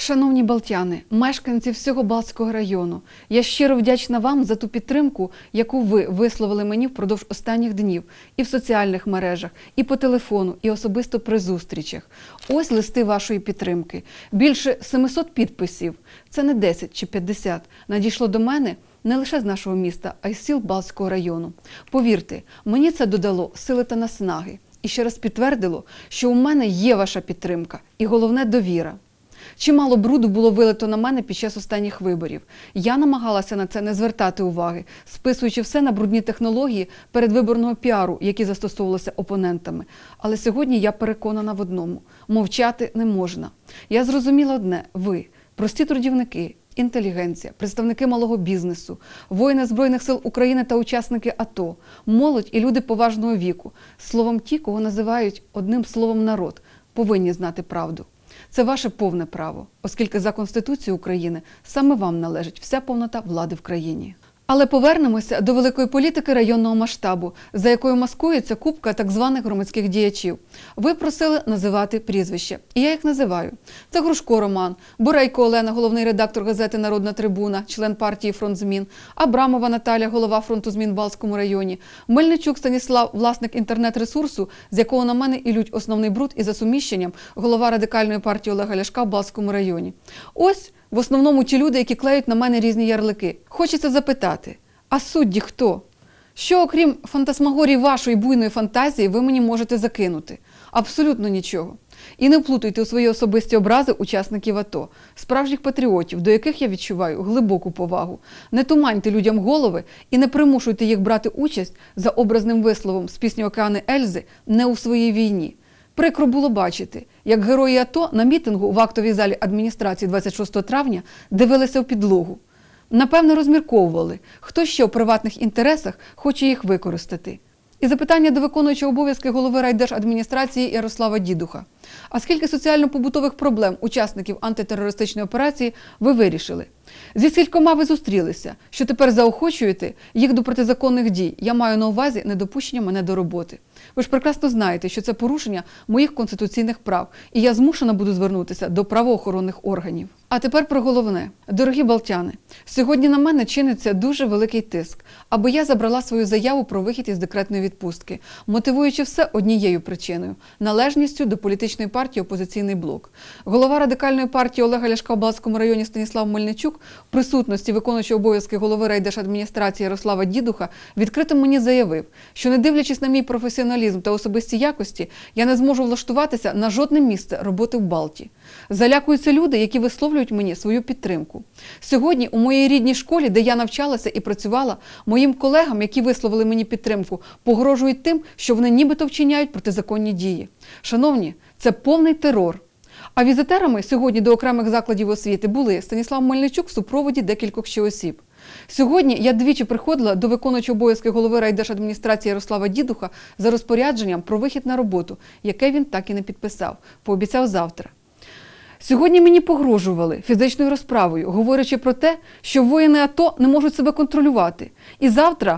Шановні балтяни, мешканці всього Балтського району, я щиро вдячна вам за ту підтримку, яку ви висловили мені впродовж останніх днів і в соціальних мережах, і по телефону, і особисто при зустрічах. Ось листи вашої підтримки. Більше 700 підписів, це не 10 чи 50, надійшло до мене не лише з нашого міста, а й з сіл Балтського району. Повірте, мені це додало сили та наснаги. І ще раз підтвердило, що у мене є ваша підтримка і головне – довіра. Чимало бруду було вилито на мене під час останніх виборів. Я намагалася на це не звертати уваги, списуючи все на брудні технології передвиборного піару, які застосовувалися опонентами. Але сьогодні я переконана в одному – мовчати не можна. Я зрозуміла одне – ви, прості трудівники, інтелігенція, представники малого бізнесу, воїни Збройних сил України та учасники АТО, молодь і люди поважного віку, словом ті, кого називають одним словом народ, повинні знати правду. Це ваше повне право, оскільки за Конституцією України саме вам належить вся повнота влади в країні. Але повернемося до великої політики районного масштабу, за якою маскується купка так званих громадських діячів. Ви просили називати прізвища, і я їх називаю. Це Грушко Роман, Бурейко Олена, головний редактор газети «Народна трибуна», член партії «Фронт змін», Абрамова Наталя, голова «Фронту змін» в Балтському районі, Мельничук Станіслав, власник інтернет-ресурсу, з якого на мене ілють основний бруд, і за суміщенням голова Радикальної партії Олега Ляшка в Балтському районі. Ось в основному ті люди, які клеють на мене різні ярлики. Хочеться запитати, а судді хто? Що, окрім фантасмагорії вашої буйної фантазії, ви мені можете закинути? Абсолютно нічого. І не вплутуйте у свої особисті образи учасників АТО, справжніх патріотів, до яких я відчуваю глибоку повагу. Не туманьте людям голови і не примушуйте їх брати участь за образним висловом з пісні Океани Ельзи «Не у своїй війні». Прикро було бачити, як герої АТО на мітингу в актовій залі адміністрації 26 травня дивилися в підлогу. Напевне, розмірковували, хто ще в приватних інтересах хоче їх використати. І запитання до виконуючого обов'язки голови райдержадміністрації Ярослава Дідуха. А скільки соціально-побутових проблем учасників антитерористичної операції ви вирішили? Зі скількома ви зустрілися, що тепер заохочуєте їх до протизаконних дій? Я маю на увазі недопущення мене до роботи. Ви ж прекрасно знаєте, що це порушення моїх конституційних прав, і я змушена буду звернутися до правоохоронних органів. А тепер про головне. Дорогі балтяни, сьогодні на мене чиниться дуже великий тиск, аби я забрала свою заяву про вихід із декретної відпустки, мотивуючи все однією причиною – належністю до політичної партії «Опозиційний блок». Голова Радикальної партії Олега Ляшка в Балтському районі Станіслав Мельничук в присутності виконуючого обов'язки голови райдержадміністрації Ярослава Дідуха відкрито мені заявив, що не дивлячись на мій професіоналізм та особисті якості, я не зможу влаштуватися на жодне місце роботи в Балті. Залякуються люди, які висловлюють мені свою підтримку. Сьогодні у моїй рідній школі, де я навчалася і працювала, моїм колегам, які висловили мені підтримку, погрожують тим, що вони нібито вчиняють протизаконні дії. Шановні, це повний терор. А візитерами сьогодні до окремих закладів освіти були Станіслав Мельничук в супроводі декількох ще осіб. Сьогодні я двічі приходила до виконуючого обов'язки голови райдержадміністрації Ярослава Дідуха за розпорядженням про вихід на роботу, яке він так і не підписав, пообіцяв завтра. Сьогодні мені погрожували фізичною розправою, говорячи про те, що воїни АТО не можуть себе контролювати. І завтра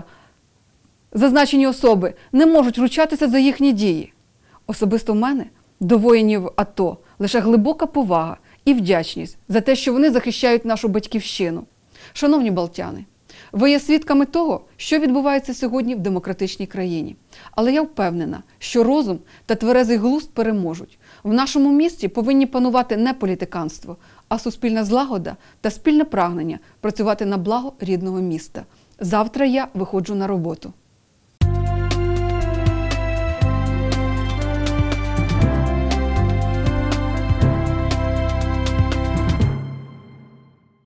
зазначені особи не можуть ручатися за їхні дії. Особисто в мене до воїнів АТО лише глибока повага і вдячність за те, що вони захищають нашу батьківщину. Шановні балтяни, ви є свідками того, що відбувається сьогодні в демократичній країні. Але я впевнена, що розум та тверезий глузд переможуть. В нашому місті повинні панувати не політиканство, а суспільна злагода та спільне прагнення працювати на благо рідного міста. Завтра я виходжу на роботу.